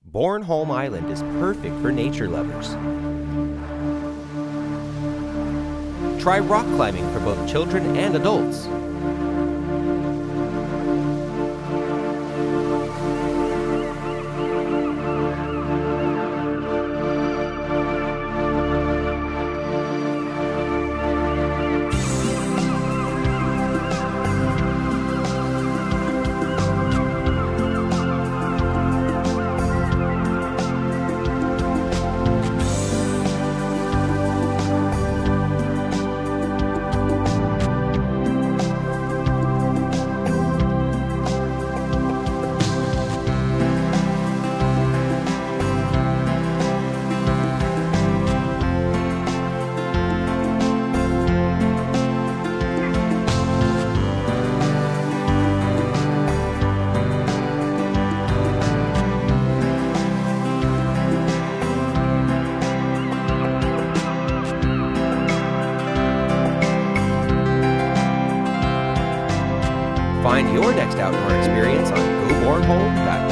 Bornholm Island is perfect for nature lovers. Try rock climbing for both children and adults. Find your next outdoor experience on GoBornholm.com.